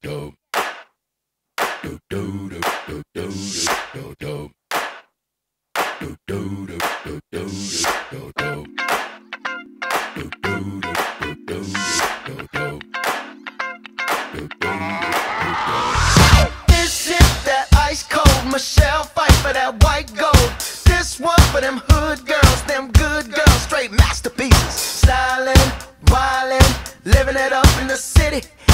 This is that ice cold Michelle fight for that white gold. This one for them hood girls, them good girls, straight masterpieces. Stylin', wildin', living it up in the city.